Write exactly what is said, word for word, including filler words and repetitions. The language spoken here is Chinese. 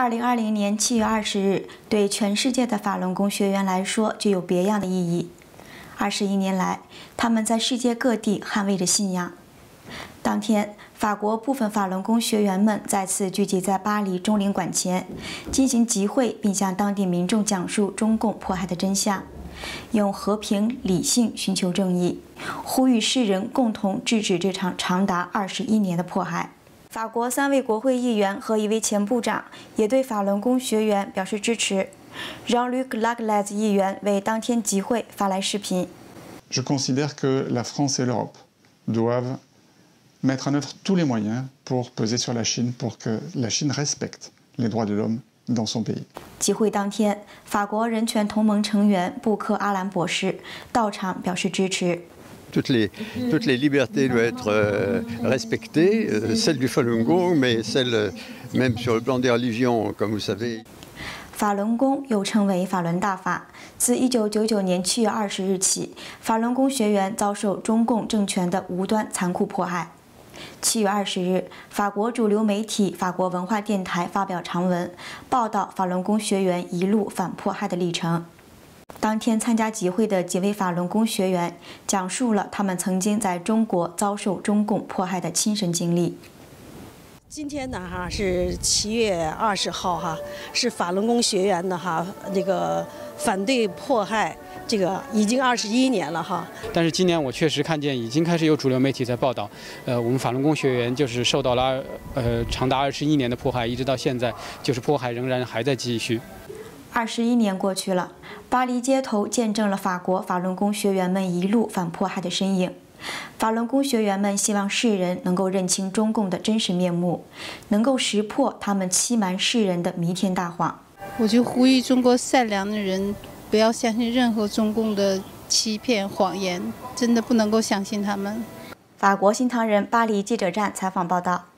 二零二零年七月二十日，对全世界的法轮功学员来说具有别样的意义。二十一年来，他们在世界各地捍卫着信仰。当天，法国部分法轮功学员们再次聚集在巴黎中领馆前，进行集会，并向当地民众讲述中共迫害的真相，用和平理性寻求正义，呼吁世人共同制止这场长达二十一年的迫害。法国三位国会议员和一位前部长也对法轮功学员表示支持。Jean-Luc Laglais 议员为当天集会发来视频。 Je considère que la France et l'Europe doivent mettre en œuvre tous les moyens pour peser sur la Chine, pour que la Chine respecte les droits de l'homme dans son pays. 集会当天，法国人权同盟成员布克阿兰博士到场表示支持。 Toutes les, toutes les libertés doivent être euh, respectées, euh, celle du Falun Gong, mais celle même sur le plan des religions, comme vous savez. 法轮功又称为法轮大法，自一九九九年七月二十日起，法轮功学员遭受中共政权的无端残酷迫害。七月二十日，法国主流媒体法国文化电台发表长文，报道法轮功学员一路反迫害的历程。当天参加集会的几位法轮功学员讲述了他们曾经在中国遭受中共迫害的亲身经历。 今天呢哈是七月二十号哈，是法轮功学员呢哈那个反对迫害，这个已经二十一年了哈。 但是今年我确实看见已经开始有主流媒体在报道，呃，我们法轮功学员就是受到了呃长达二十一年的迫害，一直到现在，就是迫害仍然还在继续。 二十一年过去了，巴黎街头见证了法国法轮功学员们一路反迫害的身影。法轮功学员们希望世人能够认清中共的真实面目，能够识破他们欺瞒世人的弥天大谎。 我就呼吁中国善良的人不要相信任何中共的欺骗谎言，真的不能够相信他们。 法国新唐人巴黎记者站采访报道。